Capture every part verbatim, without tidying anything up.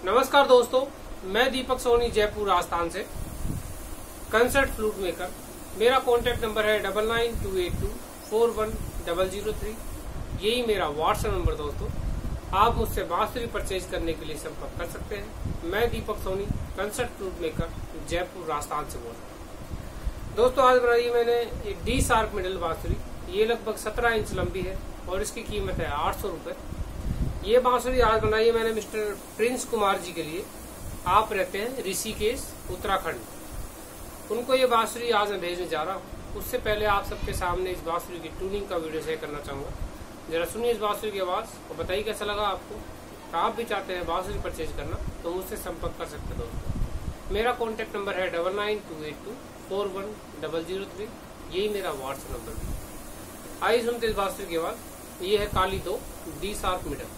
नमस्कार दोस्तों, मैं दीपक सोनी जयपुर राजस्थान से कंसर्ट फ्लूट मेकर। मेरा कॉन्टेक्ट नंबर है double nine two eight two four one double zero three. यही मेरा व्हाट्सएप नंबर दोस्तों। आप मुझसे बांसुरी परचेज करने के लिए संपर्क कर सकते हैं। मैं Deepak Soni concert flute maker Jaipur Rajasthan से बोल रहा हूँ। दोस्तों आज बनाई मैंने एक डी शार्प मिडल बांसुरी। ये लगभग सत्रह इंच लंबी है और इसकी कीमत है आठ सौ रूपये। ये बांसुरी आज बनाई है मैंने मिस्टर प्रिंस कुमार जी के लिए। आप रहते हैं ऋषिकेश उत्तराखंड। उनको ये बांसुरी आज मैं भेजने जा रहा हूँ। उससे पहले आप सबके सामने इस बांसुरी की ट्यूनिंग का वीडियो शेयर करना चाहूंगा। जरा सुनिए इस बांसुरी की आवाज़ और बताइए कैसा लगा आपको। तो आप भी चाहते हैं बांसुरी परचेज करना तो मुझसे संपर्क कर सकते हैं दोस्तों। मेरा कॉन्टेक्ट नंबर है double nine two eight two four one double zero three. यही मेरा व्हाट्सएप नंबर है। आइए सुनते इस बांसुरी की आवाज़। ये है काली दो D sharp middle.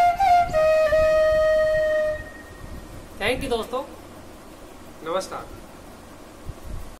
Thank you दोस्तों, नमस्कार।